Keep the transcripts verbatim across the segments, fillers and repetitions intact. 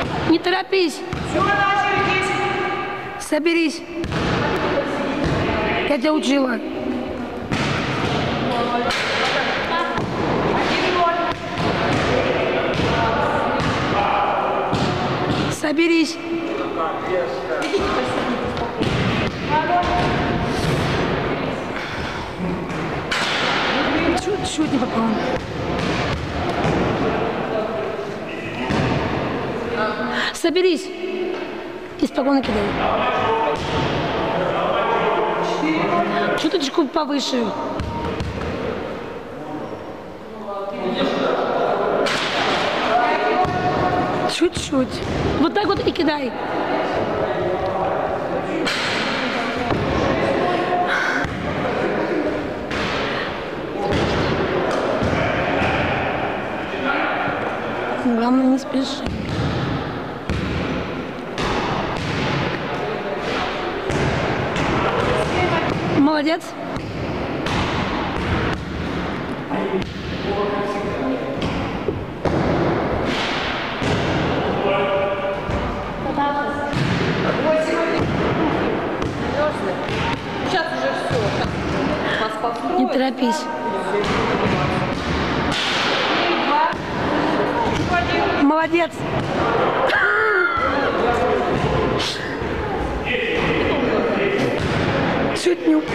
Не торопись. Все, начали, десять. Соберись. Я тебя учила. Соберись. Чуть-чуть не попал. Соберись. И спокойно кидай. Чуточку повыше. Чуть-чуть. Вот так вот и кидай. Главное, не спеши. Молодец. Сейчас уже все. Не торопись. Молодец. Чуть не...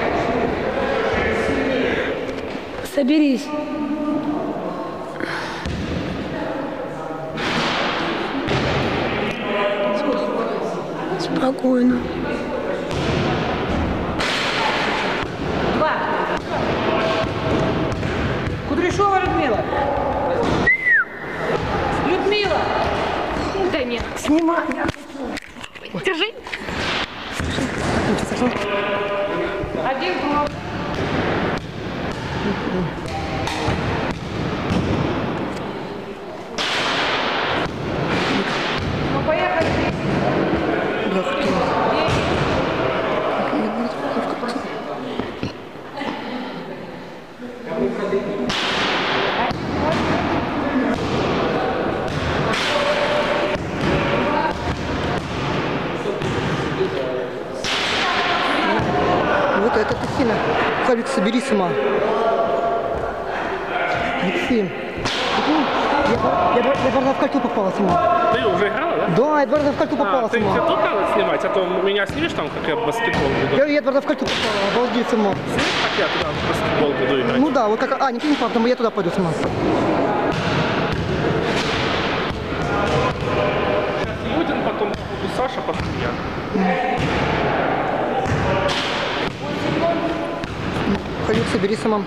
Соберись. Спокойно. Два. Кудряшова Людмила. Людмила. Да нет. Снимай. Держи. Один блок. Ну, поехали. Вот это Тахина. Хавик, собери сама. Максим. Я, я, я, я два в кольцо попала сама. Ты уже играла, да? Да, я два раза в кольцо попала А, ты сама. тебе тут надо снимать, а то меня снимешь там, как я в баскетбол буду. Я, я два раза в кольцо попала, обалдеть сама. Снимешь, как я туда в баскетбол буду играть? Ну да, вот как... А, никто не папа, я туда пойду сама. Будем потом, походу, Саша, потом я. Хавик, собери сама.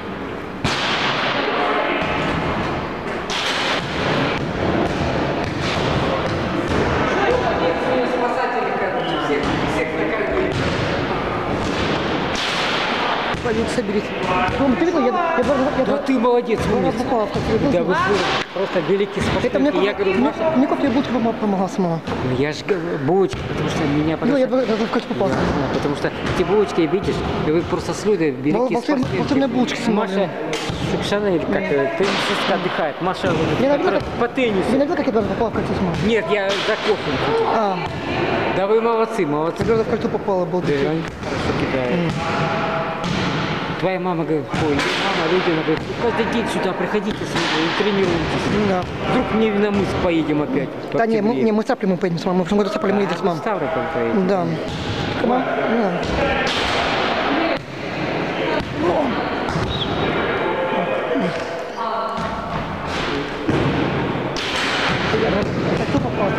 Хавик, соберись. Ром, ты видел, я, я, два раза- я, Да ты молодец, два раза умница. попала в кольцо. Да вы просто великий Это мне, спортсмен. Я говорю, Маша, мне кофе булочка помогла сама. ну я же говорю, булочки, потому что меня Ну, я просто... два раза в кольцо попала. Ясно, потому что эти булочки, видишь, и вы просто с Людой великие волшебные- спортсменки. волшебные булочки сама, Маша совершенно, как э, теннисистка отдыхает. Маша Я которая наверное, по Ты теннису. не видел, как я два раза попала в кольцо сама? Нет, я за кофе. А, Да вы молодцы, молодцы. я два раза в кольцо попала, Да, обалдеть. они хорошо кидают. Твоя мама говорит, ой, мама, люди, она говорит, каждый день сюда приходите и тренируйтесь. Да. Вдруг мне на мыс поедем опять. в Да не, мы, октябре. не, мы с Цаплей мы поедем с мамой. Мы в прошлом году с Цаплей мы ездили с А, мамой. в Ставрополь поедем. Да. Мам, да. Это кто попался?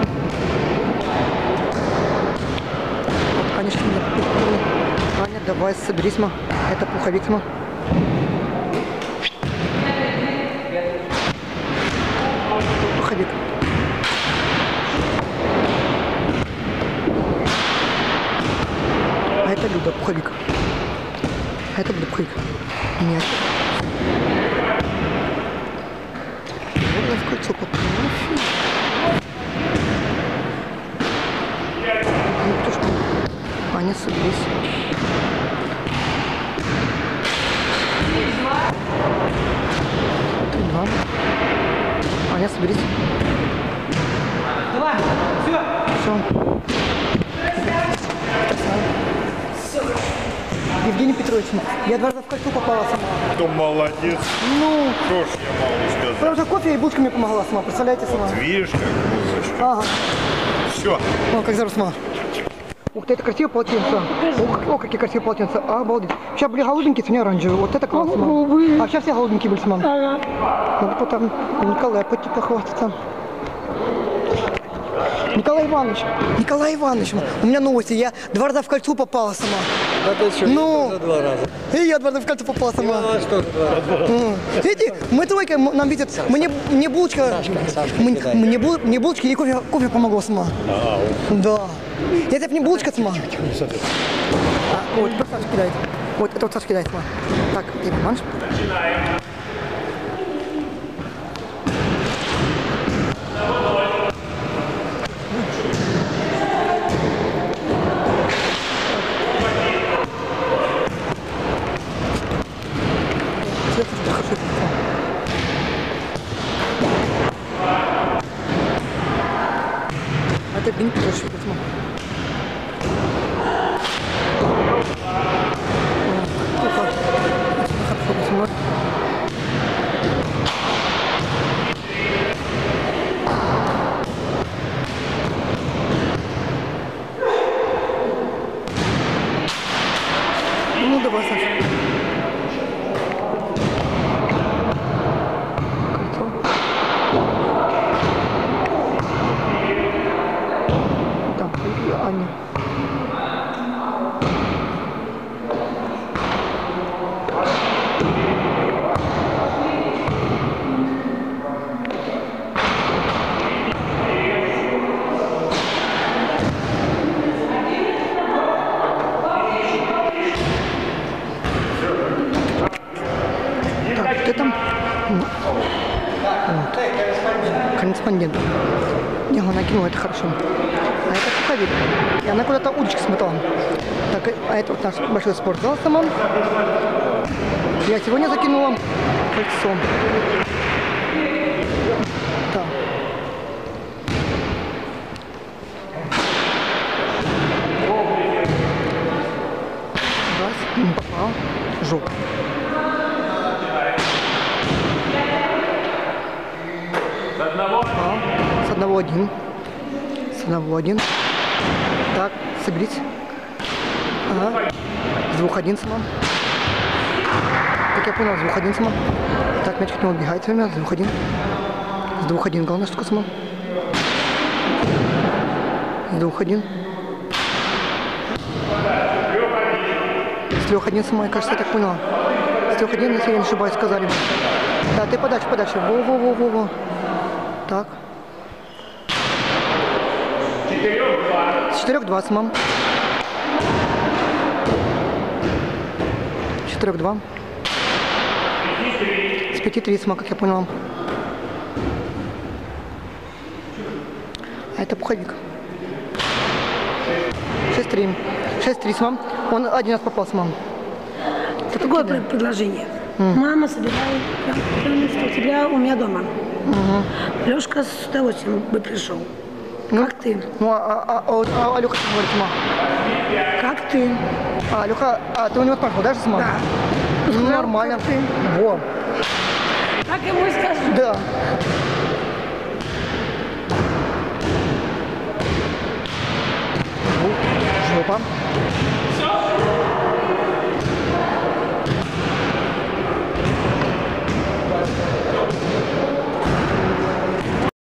Вот, конечно, меня попали. Аня, давай, соберись, ма. Это пуховик, ма. Пуховик. А это Люда, пуховик. А это Люда, пуховик. Нет. Вот я в кольцо попала. Ну, кто ж там? Аня, соберись. Три, два. Аня, соберись. Два. Все. Евгений Петрович, я два раза в кольцо попала сама. Кто молодец. Ну, Что ж я могу сказать? потому что кофе и булочка мне помогла сама, представляете, сама. Видишь, как музычка. Ага. Все. О, как здорово сама. Ух ты, это красивое полотенце. Ох, о, какие красивые полотенца. Обалдеть. Сейчас были голубенькие, сегодня оранжевые. Вот это классно. А сейчас все голубенькие были, сама. Надо потом Николая пойти похвастаться. Николай Иванович, Николай Иванович, у меня новости. Я два раза в кольцо попала сама. Да ты что, Ну, два раза. и я два раза в кольцо попала сама. Ну, а что же два раза? М. Видите, мы тройка, м- нам видят, мне, мне булочка, мне, мне, бу- мне булочки и кофе, кофе помогло сама. Да. Я тебе не булочка сама. А, вот, теперь Саша кидает. Вот, это вот Саша кидает сама. Так, ты понимаешь? Все, хорошо. Это бинт тоже возьму. Ну давай, Саша. Кольцо. Так, и Аня. Так, ты там? Вот. Корреспондент. Не, она накинула, это хорошо. А это пуховик. И она куда-то удочки смотала. Так, а это вот наш большой спортзал сама. Я сегодня закинула кольцо. Так. Раз, не попал. Жопа. Попал. С одного один. С одного один. Так, соберись. Ага. С двух один сама. Как я понял, с двух один сама. Так, мяч от него убегает время. С двух один. С двух один. Главное, штука сама. С двух один. С трех один сама, кажется, я так поняла. С трех один, если я не ошибаюсь, сказали. Да, ты подальше, подальше. Во-во-во-во-во. Так. С четырех два, мам. С четырех два. С пяти три, сама, как я поняла. А это пуховик. шесть три. шесть три, мам. Он один раз попался, мам. Другое пред- предложение. Мама собирает пятнадцатого октября у меня дома. Лешка с удовольствием бы пришел. Ну, Как ты? Ну, а, а, а, а, а Алёха что говорит, мам? Как ты? А, Алёха, а ты у него спрашивал, да, мам? Да. Ну, Сказал, нормально. как ты? Во. Так ему и скажу. Да. Жопа.